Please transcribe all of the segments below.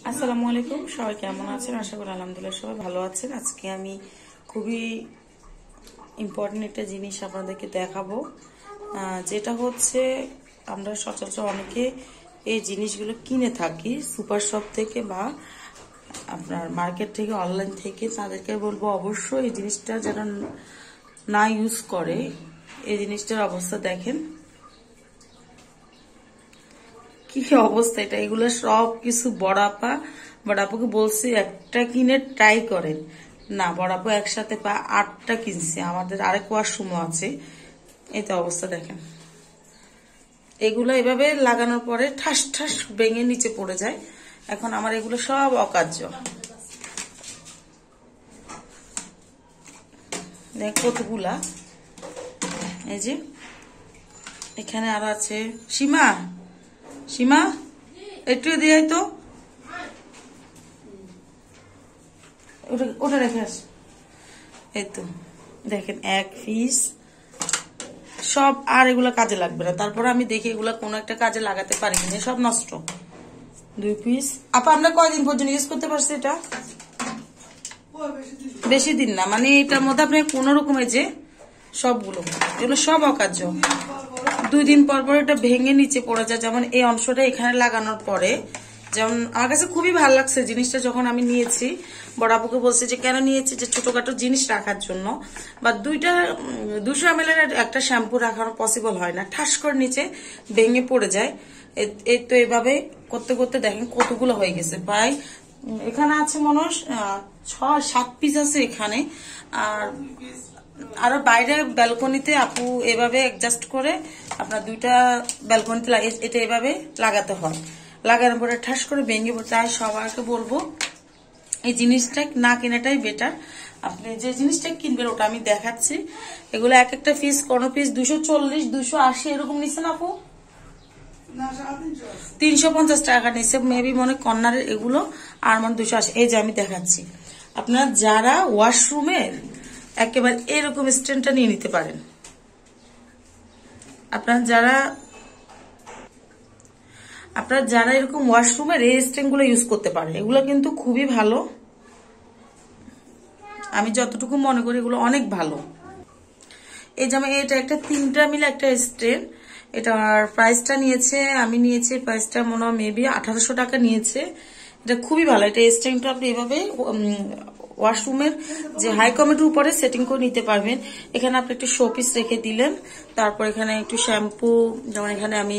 আসসালামু আলাইকুম, সবাই কেমন আছেন? আশা করি আলহামদুলিল্লাহ সবাই ভালো আছেন। আজকে আমি খুবই ইম্পর্টেন্ট একটা জিনিস আপনাদেরকে দেখাবো, যেটা হচ্ছে আমরা সচরাচর অনেকে এই জিনিসগুলো কিনে থাকি সুপার শপ থেকে বা আপনার মার্কেট থেকে, অনলাইন থেকে। তাদেরকে বলবো অবশ্যই এই জিনিসটা যেন না ইউজ করে। এই জিনিসটার অবস্থা দেখেন কি অবস্থা, এটা এগুলো সব কিছু বড়াপাকে বলছি একটা কিনে ট্রাই করেন। না, বড়াপা একসাথে 8টা কিনছে। আমাদের আরেক ওয়াশরুমও আছে। এই তো অবস্থা দেখেন। এগুলো এভাবে লাগানোর পরে ঠাস ঠাস ভেঙে নিচে পড়ে যায়। এখন আমার এগুলো সব অকার্য। দেখ কতগুলা, এই যে এখানে আরো আছে। সীমা সীমা একটু দিয়ে তো ওটা রেখে আস। এই তো দেখেন এক পিস সব, আর এগুলো কাজে লাগবে না। তারপরে আমি দেখি এগুলো কোনো একটা কাজে লাগাতে পারি কিনা। সব নষ্ট। 2 পিস। আপা আমরা কয়দিন পর্যন্ত ইউজ করতে পারছি? এটা বেশি দিন না, মানে এটার মধ্যে আপনি কোন রকমের যে সবগুলো এগুলো সব অকার্য। 2 দিন পর পর এটা ভেঙে নিচে পড়ে যায়। যেমন এই অংশটা এখানে লাগানোর পরে, যেমন আমার কাছে খুবই ভালো লাগছে জিনিসটা যখন আমি নিয়েছি। বড় আপুকে বলছে যে কেন নিয়েছি, যে ছোটখাটো জিনিস রাখার জন্য। বা 200 ml একটা শ্যাম্পু রাখানো পসিবল হয় না, ঠাস করে নিচে ভেঙে পড়ে যায়। এই তো এভাবে করতে করতে দেখেন কতগুলো হয়ে গেছে। প্রায় এখানে আছে মনে হয় 6-7 পিস আছে এখানে। আর আরো বাইরে ব্যালকনিতে আপু এভাবে অ্যাডজাস্ট করে আপনার 2টা ব্যালকনিতে এটা এভাবে লাগাতে হয়। লাগানোর পরে ঠাস করে ভেঙে পড়ে। তাই সবাইকে বলবো এই জিনিসটা না কেনাটাই বেটার। আপনি যে জিনিসটা কিনবেন ওটা আমি দেখাচ্ছি। এগুলো এক একটা পিস, কোন পিস 240, 280 এরকম নিচ্ছে না আপু? 350 টাকা নিচ্ছে মেবি মনে কর্নারের এগুলো। আর মানে 280। এই যে আমি দেখাচ্ছি। আপনারা যারা ওয়াশরুমের একেবারে এরকম স্ট্যান্ডটা নিয়ে নিতে পারেন। আপনারা যারা এরকম ওয়াশরুমের এই স্ট্যান্ডগুলো ইউজ করতে পারেন, এগুলো কিন্তু খুবই ভালো। আমি যতটুকু মনে করি এগুলো অনেক ভালো। এই যেমন এটা একটা 3টা মিলে একটা স্ট্যান্ড। এটার প্রাইসটা নিয়েছে, আমি নিয়েছি প্রাইসটা মনে হয় মেবি 1800 টাকা নিয়েছে। এটা খুবই ভালো। এটা স্ট্যান্ডটা আপনি এভাবে ওয়াশরুমের যে হাই কমের উপরে সেটিং করে নিতে পারবেন। এখানে আপনি একটু শোপিস রেখে দিলেন। তারপর এখানে একটু শ্যাম্পু, যেমন এখানে আমি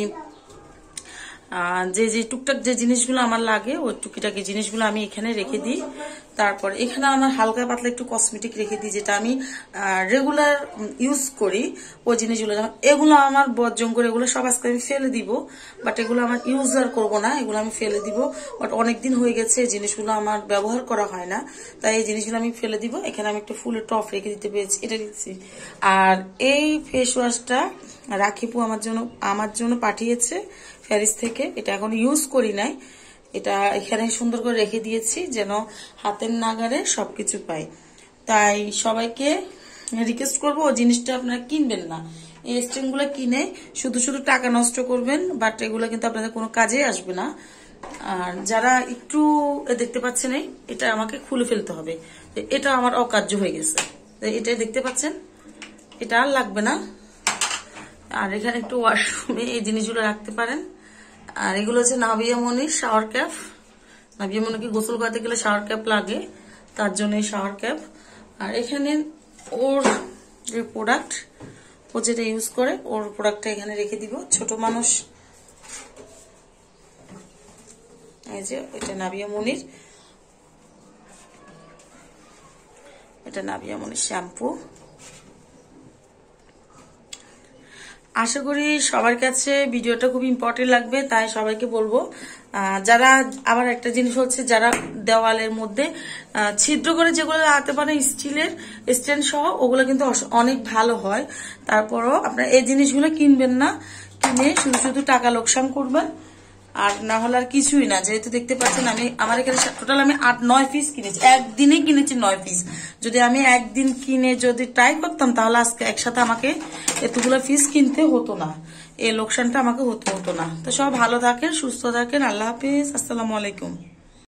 যে টুকটাক যে জিনিসগুলো আমার লাগে ওই টুকিটাকি জিনিসগুলো আমি এখানে রেখে দিই। তারপর এখানে আমার হালকা পাতলা একটু কসমেটিক রেখে দিই, যেটা আমি রেগুলার ইউজ করি। ওই জিনিসগুলো যেমন এগুলো আমার বর্জন করে, এগুলো সব আজকে আমি ফেলে দিব। বাট এগুলো আমার ইউজ আর করবো না, এগুলো আমি ফেলে দিব। বাট অনেকদিন হয়ে গেছে এই জিনিসগুলো আমার ব্যবহার করা হয় না, তাই এই জিনিসগুলো আমি ফেলে দিব। এখানে আমি একটু ফুলের টপ রেখে দিতে পেরেছি, এটা দিচ্ছি। আর এই ফেস ওয়াশটা রাখিপু আমার জন্য পাঠিয়েছে প্যারিস থেকে। এটা এখন ইউজ করি নাই, এটা এখানে সুন্দর করে রেখে দিয়েছি যেন হাতের নাগারে সবকিছু পাই। তাই সবাইকে রিকোয়েস্ট করবো ওই জিনিসটা আপনারা কিনবেন না। এই স্ট্যান্ডগুলো কিনে শুধু শুধু টাকা নষ্ট করবেন, বাট এগুলো কিন্তু আপনাদের কোনো কাজে আসবে না। আর যারা একটু দেখতে পাচ্ছেন, এটা আমাকে খুলে ফেলতে হবে। এটা আমার অকার্য হয়ে গেছে, এটাই দেখতে পাচ্ছেন, এটা আর লাগবে না। আর এখানে একটু ওয়াশরুমে এই জিনিসগুলো রাখতে পারেন। আর এগুলো হচ্ছে নাভিয়া মনির শাওয়ার ক্যাপ। নাভিয়া মনিকে গোসল করতে গেলে শাওয়ার ক্যাপ লাগে, তার জন্য এই শাওয়ার ক্যাপ। আর এখানে ওর যে প্রোডাক্ট, ও যেটা ইউজ করে ওর প্রোডাক্টটা এখানে রেখে দিব। ছোট মানুষ, এই যে এটা নাভিয়া মনির, এটা নাভিয়া মনির শ্যাম্পু। আশা করি সবার কাছে ভিডিওটা খুব ইম্পর্টেন্ট লাগবে, তাই সবাইকে বলবো। যারা আবার একটা জিনিস হচ্ছে, যারা দেওয়ালের মধ্যে ছিদ্র করে যেগুলো লাগাতে পারে স্টিলের স্ট্যান্ড সহ, ওগুলো কিন্তু অনেক ভালো হয়। তারপরও আপনারা এই জিনিসগুলো কিনবেন না, কিনে শুধু শুধু টাকা লোকসান করবেন। আর না হলে আর কিছুই না। যেহেতু দেখতে পাচ্ছেন আমার এখানে টোটাল আমি 8-9 পিস কিনেছি, একদিনে কিনেছি 9 পিস। যদি আমি একদিন কিনে যদি ট্রাই করতাম তাহলে আজকে একসাথে আমাকে এতগুলো পিস কিনতে হতো না, এই লোকসানটা আমাকে হতো না। তো সব ভালো থাকেন, সুস্থ থাকেন। আল্লাহ হাফিজ, আসসালামু আলাইকুম।